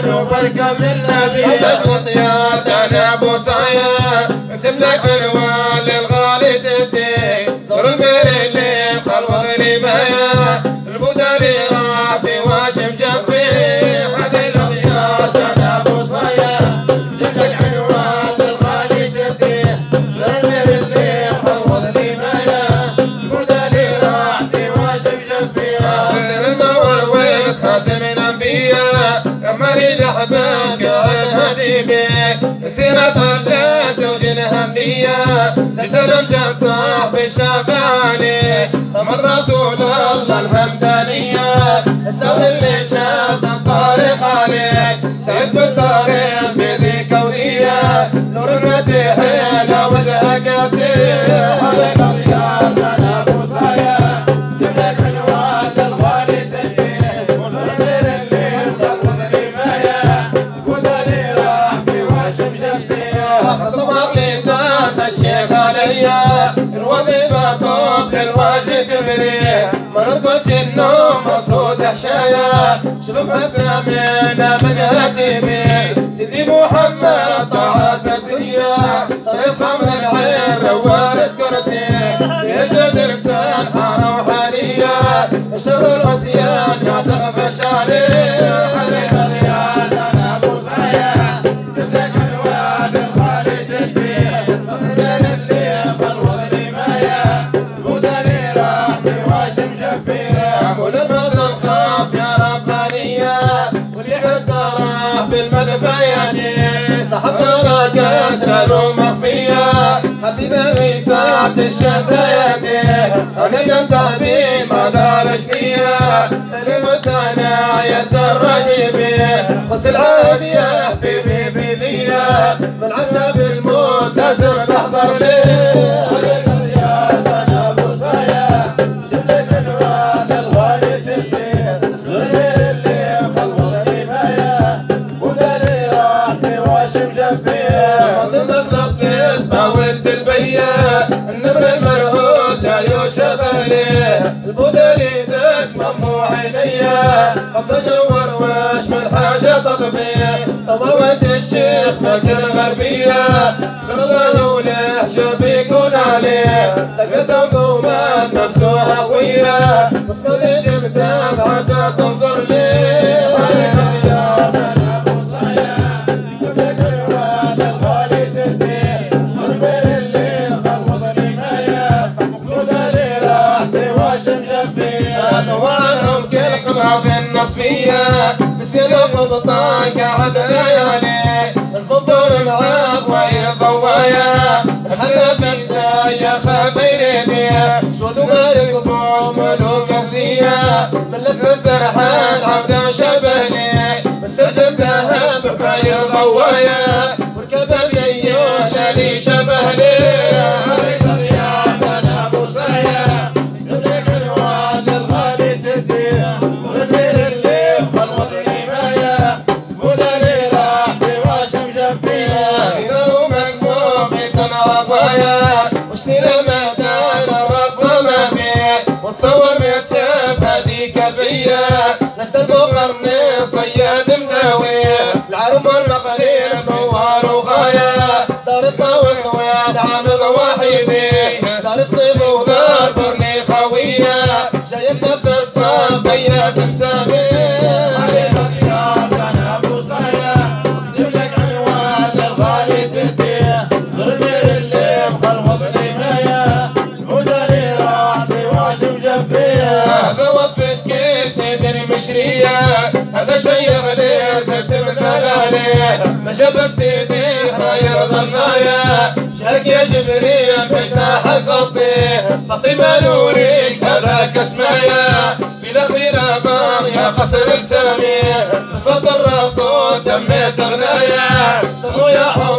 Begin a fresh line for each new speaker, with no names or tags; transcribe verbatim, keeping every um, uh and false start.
وبركة من النبي.
وطيات انا بوصايا تملك عنوان للغالي تدي زور البير اللي خلوه لي مايا البودا اللي رافي واشم جنبي.
هذه الأضياف أنا بوصايا تملك عنوان للغالي تدي زور البير اللي خلوه لي مايا البودا اللي راحتي واشم جنبي.
خدم المنور وخدم الأنبياء رمالي لحباب قاعد هدي بيه سيرة الله زوج الهمية جد الأمجاد صاحب الشفاني من رسول الله الحمدانية السعد اللي شاف الطريق عليك سعد بالطريق في ذي كونية نور المتيح إلى وجهك يسير.
هذه الأضياف أنا بوصايا تملك عنوان للغالي تدي زور البير اللي خلوه لي مايا البودا اللي راحتي واشم جنبي.
خطبها بلسان الشيخ عليا الوظيفة طوب للواجه تبريه ما نقولش النوم مصروط حشايا شوف حتى من مجهتي بيه سيدي محمد طاعة الدنيا طريق خمر العين روارة كرسي يجد لسان روحانية الشر العصيان ما تغفش عليه.
هذه الأضياف أنا بوصايا تملك عنوان للغالي تدي زور البير اللي خلوه لي مايا البودا اللي راحتي واشم جنبي.
ولما الخاف يا ربانية واللي حس طرف بالمدفياني صاحب تراك اسرار مخفية حبيب الريسات الشداياتي انا كنت بي ما دارش نية تلمت عناية الرجيبي قلت العادية حبيبي في ذية من عذاب الموت لازم تحضر لي.
هذه الأضياف أنا بوصايا تملك عنوان للغالي تدي زور البير اللي خلوه لي مايا البودا اللي راحتي واشم جنبي.
مطلب اسمه ولد البيا النمر المرهود لا يشبه عليه البودا اللي ذاك ممنوع عينيا قد جور وش من حاجه تطفيه طوّلت الشيخ مكة غربيه سكر وله شبي يكون عليه لقيته قوما ممسوحه قويه مستند متابعته تنظر ليه.
هذه الأضياف أنا بوصايا تملك عنوان للغالي تدي زور البير اللي خلوه لي مايا البودا اللي راحتي واشم جنبي.
أنوارهم كل قمعة في النصفية في سلوك البطان قاعد ليالي الفضول معاق وهي ضوايا الحلا فنسايا خبيرتي شود ومالك بوم ملوك نسية من لست سرحان عبدا شبهني مستجب لها بحبايا ضوايا وركبها زيه لالي شبهني.
هذه الأضياف أنا بوصايا تملك عنوان للغالي تدي زور البير اللي خلوه لي مايا البودا اللي راحتي واشم جنبي.
قالوا مكتوب بسمع ضايا واشتري الميدان الرقم ما فيه وتصور متشاف هذيك البية نجد قرني صياد مداوي العرم والمقريب نوار وغاية دار الطاوس والعامض وحيدي دار الصيف ودار برني خوية جاي تلفت صابية سمسامي.
هذه الأضياف أنا بوصايا تملك عنوان للغالي تدي زور البير اللي مخلوه لي مايا البودا اللي راحتي واشم جنبي.
هذا وصف شكي سيد المشرية هذا شي غليل كنت مثال عليه ما جبت سيدي راير ظنايا شاك يا جبريل بجناح الغطيه فاطمة نورك هذاك اسمايا في الاخير امام يا قصر السامي بصوت الرسول سميت غنايا سمو يا حب